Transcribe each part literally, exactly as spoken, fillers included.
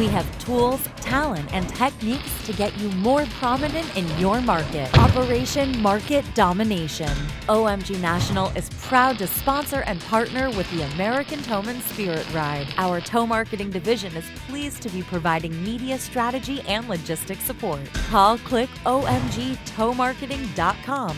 We have tools, talent, and techniques to get you more prominent in your market. Operation Market Domination. O M G National is proud to sponsor and partner with the American Towman Spirit Ride. Our tow marketing division is pleased to be providing media strategy and logistics support. Call click O M G tow marketing dot com.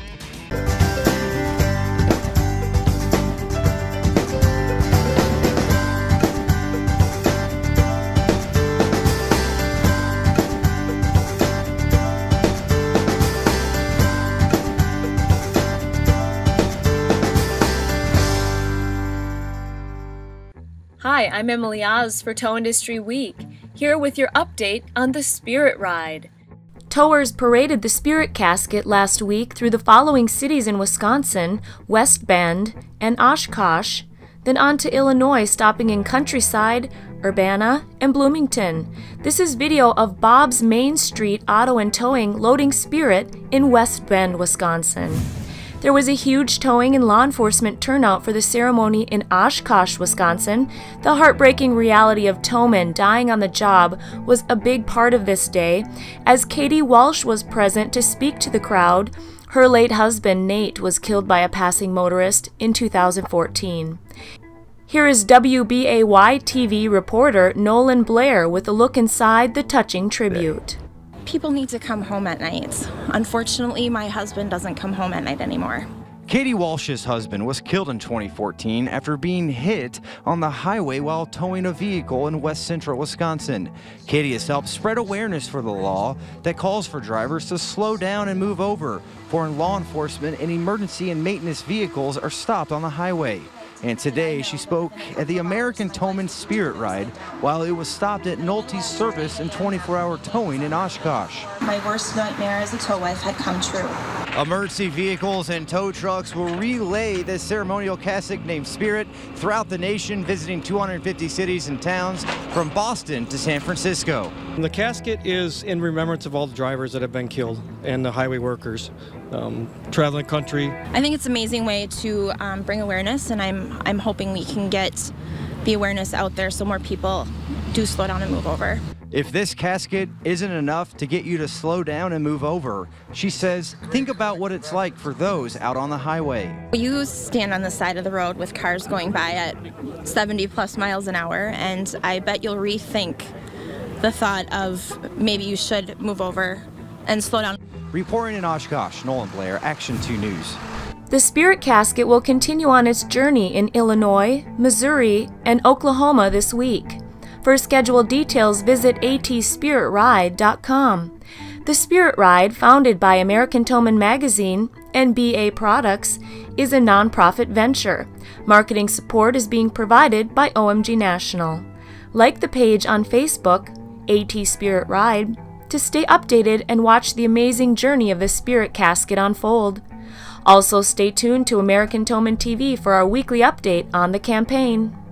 Hi, I'm Emily Oz for Tow Industry Week, here with your update on the Spirit Ride. Towers paraded the Spirit Casket last week through the following cities in Wisconsin: West Bend and Oshkosh, then on to Illinois, stopping in Countryside, Urbana, and Bloomington. This is video of Bob's Main Street Auto and Towing loading Spirit in West Bend, Wisconsin. There was a huge towing and law enforcement turnout for the ceremony in Oshkosh, Wisconsin. The heartbreaking reality of towmen dying on the job was a big part of this day, as Katie Walsh was present to speak to the crowd. Her late husband, Nate, was killed by a passing motorist in two thousand fourteen. Here is W B A Y T V reporter Nolan Blair with a look inside the touching tribute. People need to come home at night. Unfortunately, my husband doesn't come home at night anymore. Katie Walsh's husband was killed in twenty fourteen after being hit on the highway while towing a vehicle in west central Wisconsin. Katie has helped spread awareness for the law that calls for drivers to slow down and move over. Foreign law enforcement and emergency and maintenance vehicles are stopped on the highway. And today she spoke at the American Towman Spirit Ride while it was stopped at Nolte's Service and twenty-four hour towing in Oshkosh. My worst nightmare as a tow wife had come true. Emergency vehicles and tow trucks will relay this ceremonial casket named Spirit throughout the nation, visiting two hundred fifty cities and towns from Boston to San Francisco. The casket is in remembrance of all the drivers that have been killed and the highway workers um, traveling the country. I think it's an amazing way to um, bring awareness, and I'm I'm hoping we can get the awareness out there so more people do slow down and move over. If this casket isn't enough to get you to slow down and move over, she says, think about what it's like for those out on the highway. You stand on the side of the road with cars going by at seventy plus miles an hour, and I bet you'll rethink the thought of maybe you should move over and slow down. Reporting in Oshkosh, Nolan Blair, Action two News. The Spirit Casket will continue on its journey in Illinois, Missouri, and Oklahoma this week. For scheduled details, visit A T spirit ride dot com. The Spirit Ride, founded by American Towman Magazine and B A Products, is a nonprofit venture. Marketing support is being provided by O M G National. Like the page on Facebook, AT Spirit Ride, to stay updated and watch the amazing journey of the Spirit Casket unfold. Also, stay tuned to American Towman T V for our weekly update on the campaign.